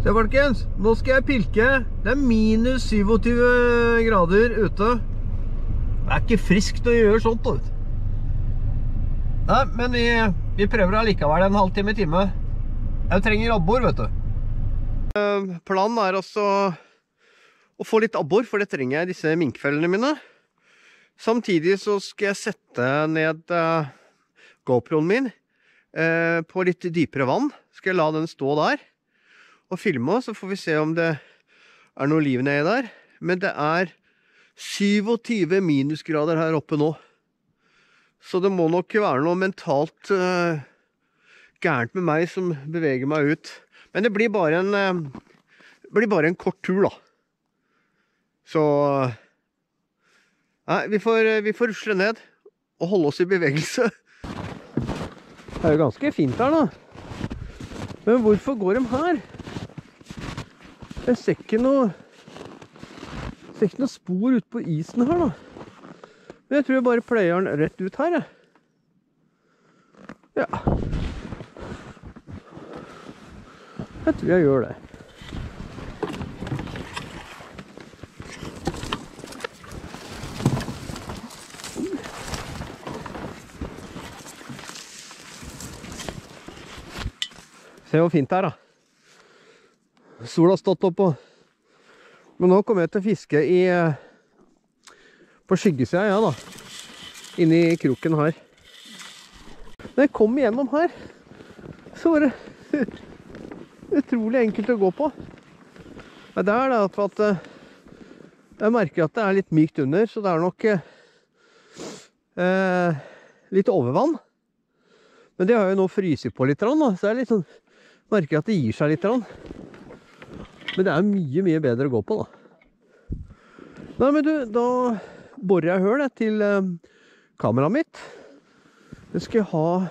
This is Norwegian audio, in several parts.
Se folkens, nå skal jeg pilke. Det er minus 27 grader ute. Det er ikke friskt å gjøre sånt da. Nei, men vi prøver allikevel en halvtime time. Jeg trenger abbor, vet du. Planen er også å få litt abbor, for det trenger jeg i disse minkfellene mine. Samtidig så skal jeg sette ned GoProen min på litt dypere vann. Skal jeg la den stå der og filme, så får vi se om det er noe liv nede der. Men det er 27 minusgrader her oppe nå. Så det må nok være noe mentalt gærent med meg som beveger meg ut. Men det blir bare en kort tur da. Så nei, vi får rusle ned og holde oss i bevegelse. Det er jo ganske fint her da. Men hvorfor går de her? Jeg ser ikke noe spor ut på isen her da. Men jeg tror jeg bare pleier den rett ut her, jeg. Ja. Jeg tror jeg gjør det. Se hvor fint det er da. Sola har stått opp og... Men nå kommer jeg til å fiske på skyggesida, ja da. Inni kroken her. Når jeg kom igjennom her, så var det utrolig enkelt å gå på. Men det er da at jeg merker at det er litt mykt under, så det er nok litt overvann. Men det har jo nå fryset på litt, da, så det er litt sånn, merker at det gir seg litt. Men det er mye, mye bedre å gå på, da. Nei, men du, da borer jeg høl til kameraet mitt. Det skal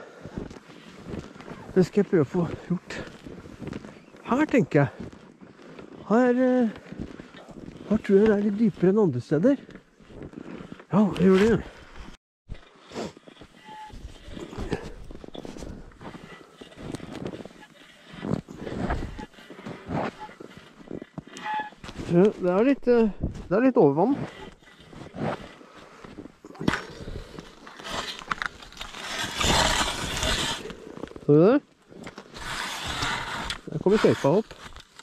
jeg prøve å få gjort. Her, tenker jeg. Her tror jeg det er litt dypere enn andre steder. Ja, jeg gjør det. Det er litt overvann. Så du det? Der kommer skjøypa opp.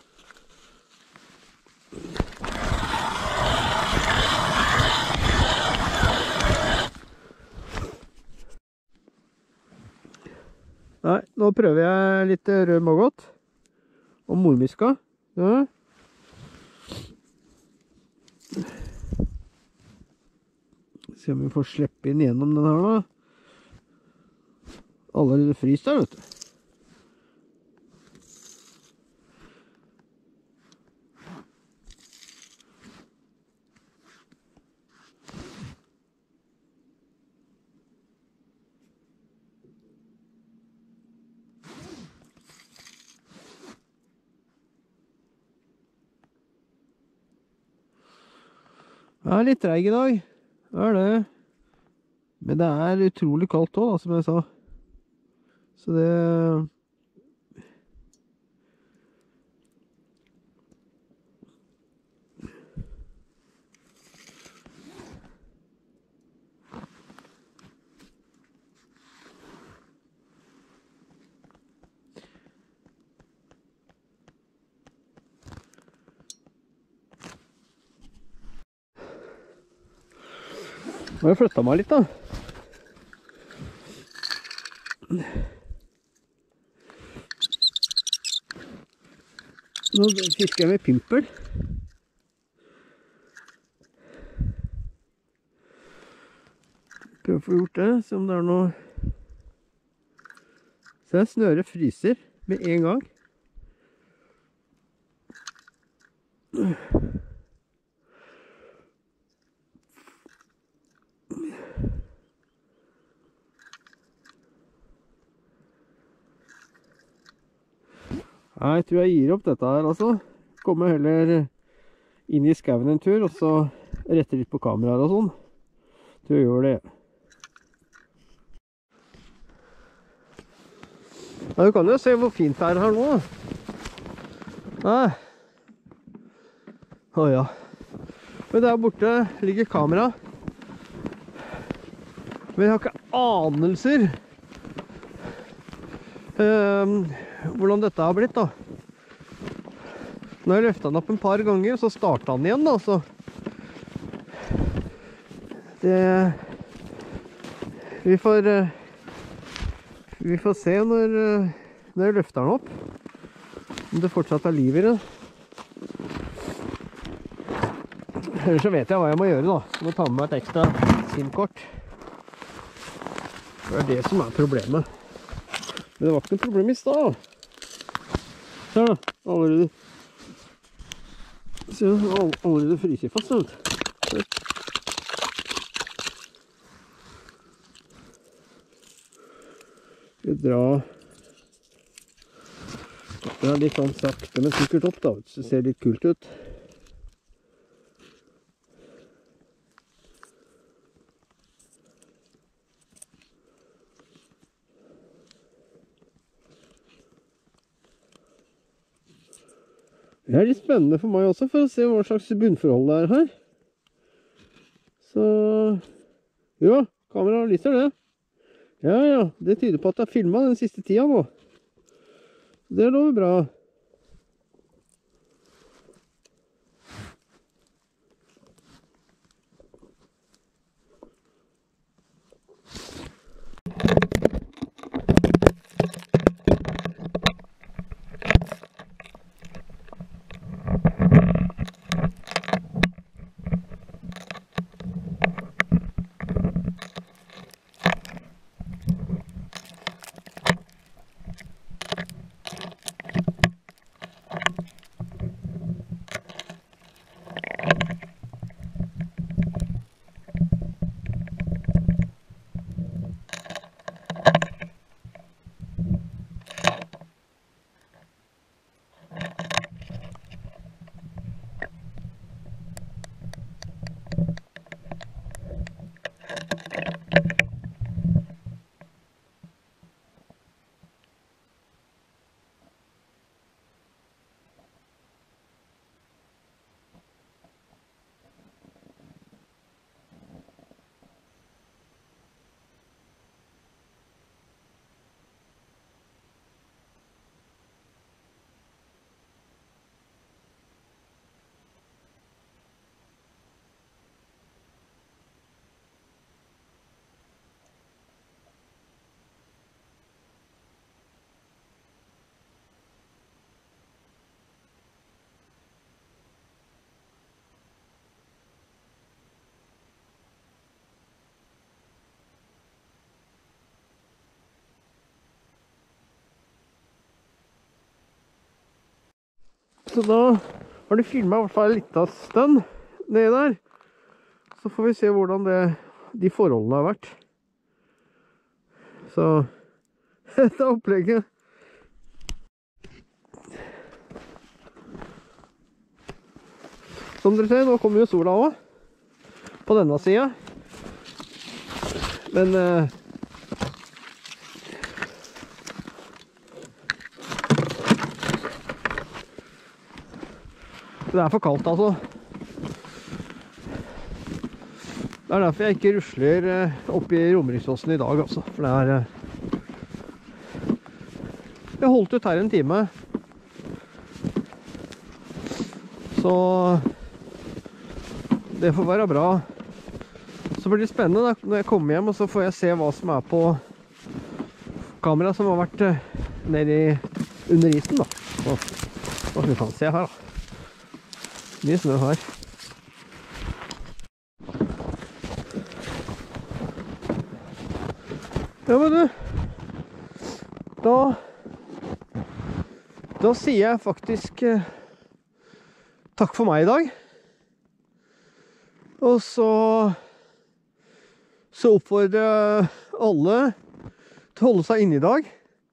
Nei, nå prøver jeg litt rød maggot og mormiska. Ja. Se om vi får slippe inn gjennom den her da. Allerede frys der, vet du. Jeg er litt treig i dag. Det er det. Men det er utrolig kaldt også, da, som jeg sa. Så det... Nå har jeg flyttet meg litt da. Nå fisker jeg med pimpel. Prøv å få gjort det, se om det er noe... Så jeg snøret fryser med en gang. Jeg tror jeg gir opp dette her, altså. Kommer heller inn i skauen en tur, og så retter litt på kameraet og sånn. Jeg tror jeg gjør det. Ja, du kan jo se hvor fint det er her nå. Nei. Ja. Men der borte ligger kamera. Men jeg har ikke anelser hvordan dette har blitt da. Når jeg løftet den opp en par ganger, så startet den igjen da, så vi får se når jeg løfter den opp, om det fortsatt er liv i det. Ellers så vet jeg hva jeg må gjøre da. Jeg må ta med meg et ekstra SIM-kort. Det er det som er problemet. Men det var ikke noe problem i stad. Se da, allerede. Se da, allerede fryser fast. Vi drar litt sånn sakte, men sikkert opp da. Så det ser litt kult ut. Det er litt spennende for meg også, for å se hva slags bunnforhold det er her. Så... Ja, kameraet lyser det. Ja, det tyder på at det er filmet den siste tida nå. Det lover bra. Så da har de filmet i hvert fall litt av stund nede der. Så får vi se hvordan de forholdene har vært. Så dette er opplegget. Som dere ser, nå kommer jo sola også på denne siden. Men det er for kaldt altså. Det er derfor jeg ikke rusler opp i Romeriksåsen i dag altså. For det er jeg holdt ut her en time. Så det får være bra. Så blir det spennende da, når jeg kommer hjem, og så får jeg se hva som er på kamera som har vært nede under isen da. Og vi kan se her da. Mye snø her. Ja, men du, da sier jeg faktisk takk for meg i dag. Og så oppfordrer jeg alle til å holde seg inne i dag.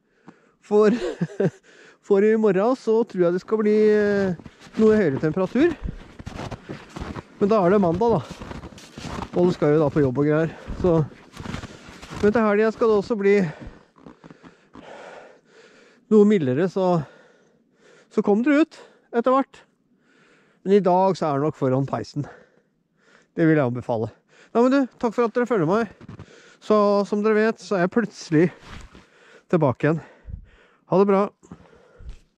For i morgen så tror jeg det skal bli noe høyere temperatur. Men da er det mandag da. Og alle skal jo da på jobb og greier. Men til helgen skal det også bli noe mildere, så kom dere ut. etter hvert. Men i dag så er det nok foran peisen. Det vil jeg anbefale. Nei, men du, takk for at dere følger meg. Så som dere vet, så er jeg plutselig tilbake igjen. Ha det bra.